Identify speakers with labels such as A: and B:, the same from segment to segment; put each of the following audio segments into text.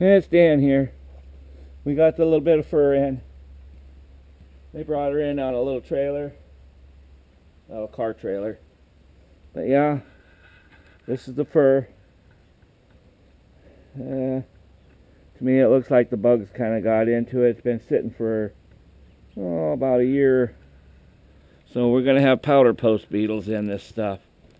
A: It's Dan here. We got the little bit of fur in. They brought her in on a little trailer. A car trailer. But yeah, this is the fur. To me it looks like the bugs kind of got into it. It's been sitting for about a year. So we're going to have powder post beetles in this stuff.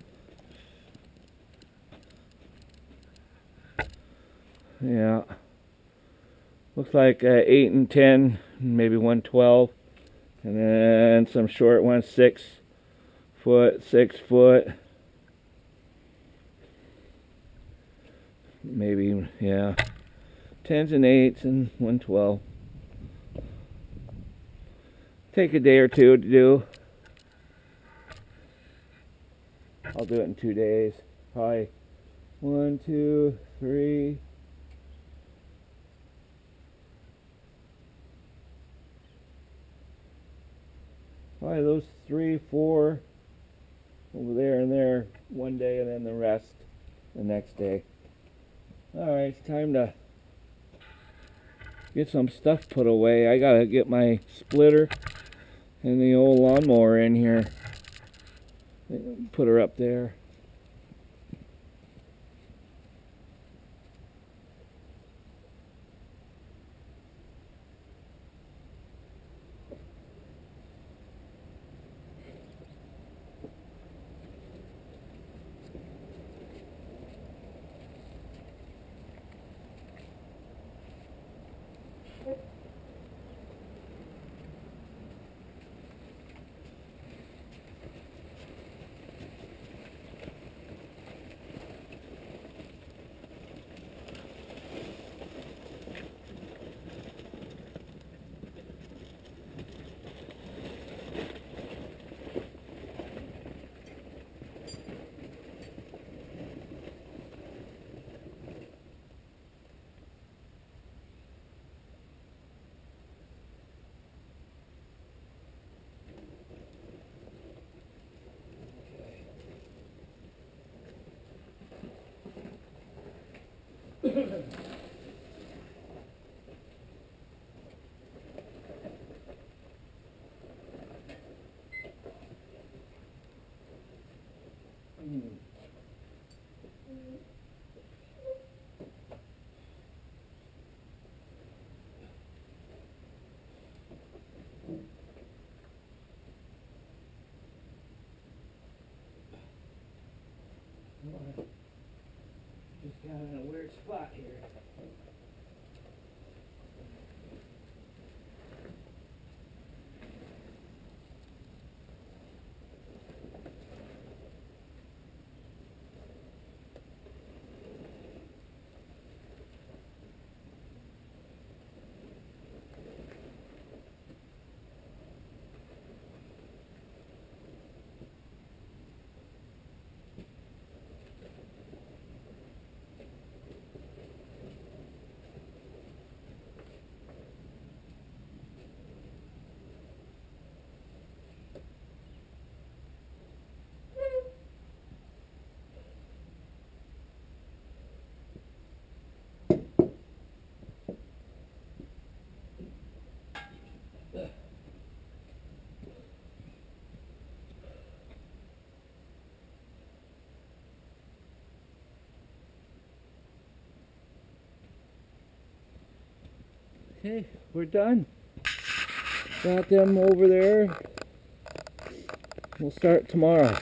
A: Yeah. Looks like 8 and 10, maybe 112. And then some short ones, 6 foot, 6 foot. Maybe, yeah. 10s and 8s and 112. Take a day or two to do. I'll do it in 2 days. Probably 1, 2, 3. Probably those 3, 4 over there and there one day, and then the rest the next day. Alright, it's time to get some stuff put away. I gotta get my splitter and the old lawnmower in here. Put her up there. Just got in a weird spot here. Okay, we're done. Got them over there. We'll start tomorrow.